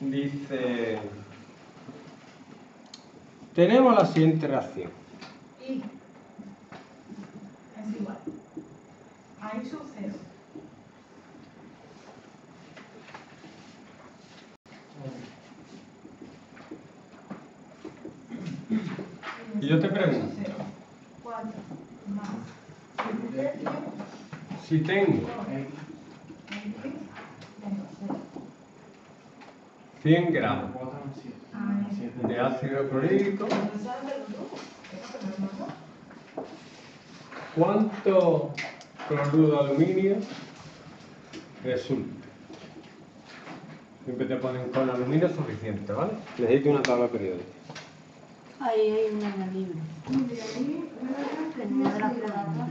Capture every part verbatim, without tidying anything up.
Dice, tenemos la siguiente reacción. Y es igual. Ahí sub cero. Y yo te pregunto, cuatro más si tengo cien gramos de ácido clorhídrico, ¿cuánto cloruro de aluminio resulta? Siempre te ponen con aluminio suficiente, ¿vale? Necesito una tabla periódica. Ahí hay una en el libro. En una de las preguntas.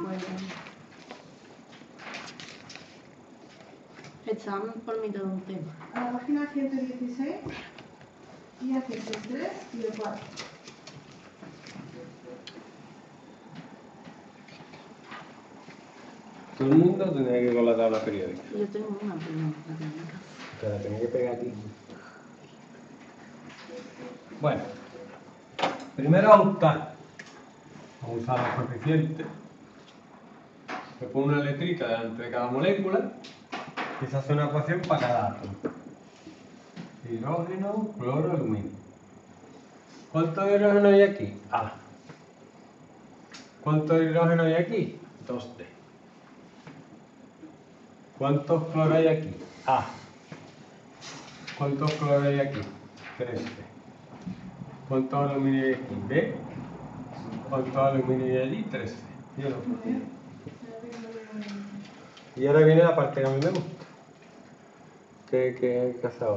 Estaban por mitad de un tema. A la página ciento dieciséis y hacia el tres y el cuatro. Todo el mundo tenía que ir con la tabla periódica. Yo tengo una, pero no la tengo en casa. Te la tenía que pegar aquí. Bueno, primero a optar. Vamos a usar los coeficientes. Se pone una letrita delante de cada molécula y se hace una ecuación para cada átomo. Hidrógeno, cloro, aluminio. ¿Cuánto hidrógeno hay aquí? A. ¿Cuánto hidrógeno hay aquí? dos D. ¿Cuántos cloros hay aquí? A. ¿Cuántos cloros hay aquí? tres D. ¿Cuántos aluminio hay aquí? B. ¿Cuántos aluminio hay allí? tres D. Yo no puedo. Y ahora viene la parte que a mí me gusta. ¿Qué, qué hay que hacer ahora?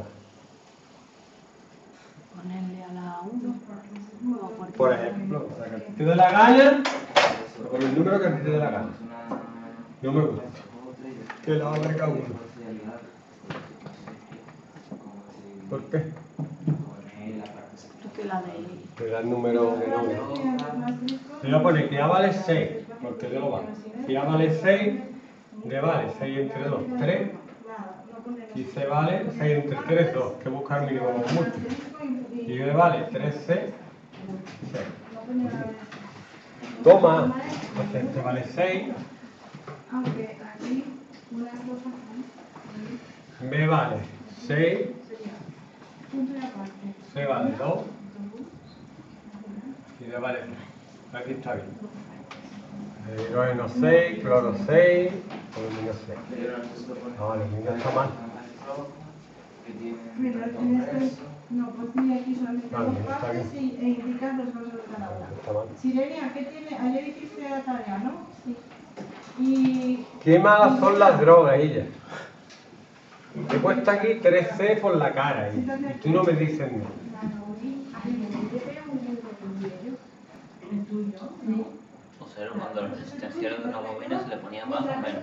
Ponerle a la uno. Por ejemplo, la que a ti te dé la gana, o con el número que a ti te dé la gana. No me gusta. Que la haga cada uno. ¿Por qué? Porque la de... Le da el número que no. Le voy a poner que A vale seis, porque yo lo vale. Si A vale seis, D vale seis entre dos, tres. Y C vale seis entre tres, dos. Que buscar el mínimo como mucho. Y D vale tres C, seis. Toma. Entonces este vale seis. Aunque aquí una cosa B vale seis. punto y aparte. C vale dos. Y D vale tres. Aquí está bien. Hidrógeno seis, cloro seis, aluminio seis. No, aluminio está mal. Pero en este, no, pues tiene aquí solamente Vale, dos está partes y, bien. e indicar los valores de cada una. Está mal. Sirenia, ¿qué tiene? Ayer hiciste la tarea, ¿no? Sí. Y... Qué malas son las drogas, ella. Te he puesto aquí tres C por la cara y, y tú no me dices nada. ¿El tuyo? No. O sea, cuando la resistencia de una bobina se le ponía más o menos.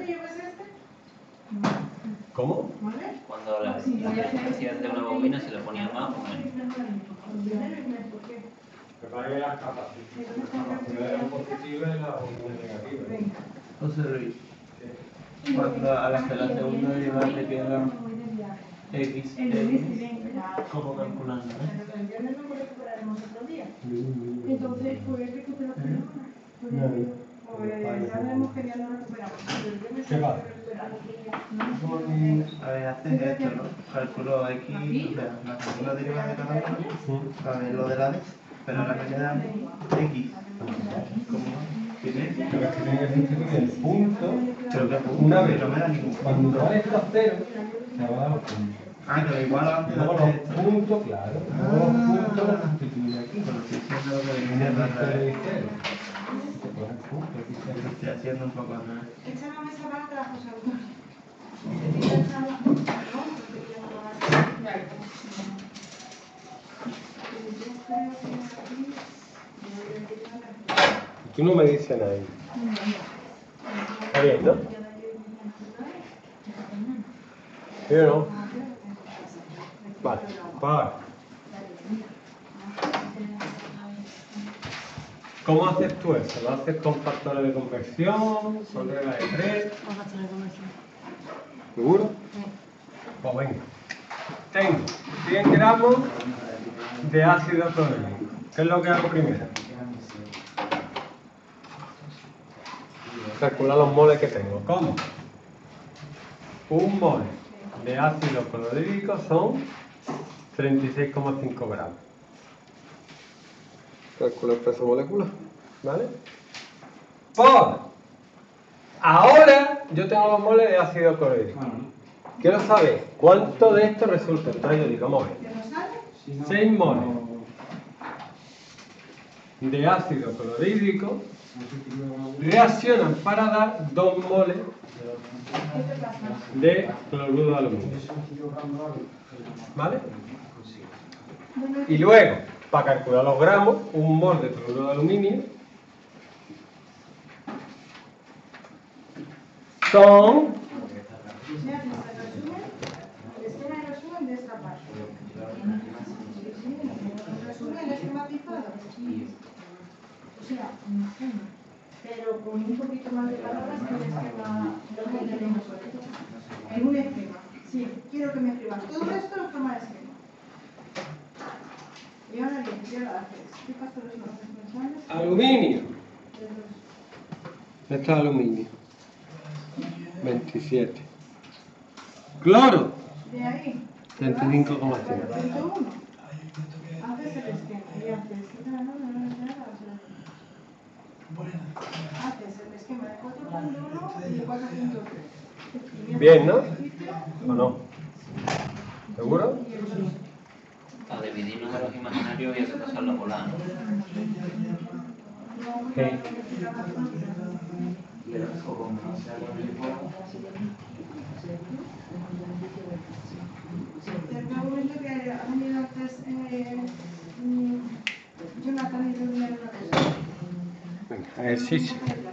¿Cómo? Cuando la resistencia de una bobina se le ponía más o menos. Me parece que las capacidades positivas y las negativas. José Luis, cuando a la que la segunda derivada le queda X, ¿cómo calculando? El viernes no recuperaremos otro día. Entonces, pues recuperamos. Pues ya veremos que ya no recuperamos. ¿Qué va? A ver, haces esto, ¿no? Calculo X, o sea, la segunda derivada de cada uno, a ver lo de la D, pero ahora me queda X. ¿Cómo? ¿Tienes? Pero es que tiene que sustituir el punto. Creo que Una vez. no me da ningún punto. Cuando vale esto a cero, se va a dar los puntos. Ah, que igual antes Luego de los esto. puntos, claro. Luego los puntos los sustituye aquí. Bueno, estoy haciendo lo que En dice el la resto de red. cero. Se pone el punto, aquí está el Estoy haciendo un poco de... Echa la mesa para atrás, José Antonio. Se tira el salón, ¿no? Porque ya no va a ser. Claro. Tú no me dices nada. Está bien, ¿no? ¿Sí o no? Vale, para. ¿Cómo haces tú eso? ¿Lo haces con factores de conversión? ¿Con regla de tres? Vamos a hacer la conversión. ¿Seguro? Pues venga. tengo cien gramos de ácido clorhídrico. ¿Qué es lo que hago primero? Calcular los moles que tengo. ¿Cómo? Un mole de ácido clorhídrico son treinta y seis coma cinco gramos. Calculo el peso molecular, ¿vale? Por ahora yo tengo los moles de ácido clorhídrico. Quiero saber cuánto de esto resulta. Entonces yo digo, vamos a ver. seis moles de ácido clorhídrico reaccionan para dar dos moles de cloruro de aluminio. ¿Vale? Y luego, para calcular los gramos, un mol de cloruro de aluminio son el esquema de resumen de esta parte. El resumen esquematizado. O sea, un esquema. Pero con un poquito más de palabras que el esquema lo que tenemos hoy. En un esquema. Sí, quiero que me escribas todo esto en forma de esquema. Y ahora bien, ¿qué haces? ¿Qué pasó los nombres mensuales? aluminio. Esto es aluminio. veintisiete. Cloro. De ahí. veinticinco coma cinco. Haces el esquema y haces. Haces el esquema de cuatro punto uno y de cuatro punto tres. Bien, ¿no? ¿O no? ¿Seguro? Para dividir números imaginarios había que pasarlo por la. Sí. Desde el momento que ha venido antes Jonathan y yo una cosa. Venga, ejercicio.